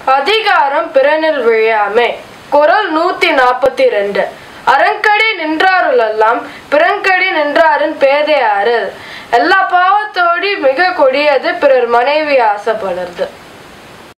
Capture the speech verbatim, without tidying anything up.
அதிகாரம் பிறனில் விழையாமை. குறள் நூத்தி நாற்பத்தி ரெண்டு. அறங்கடி நின்றாருளெல்லாம் பிறங்கடி நின்றாரின் பேதையாறு. எல்லா பாவத்தோடி மிக கொடியது பிறர் மனைவி ஆசைப்படுறது.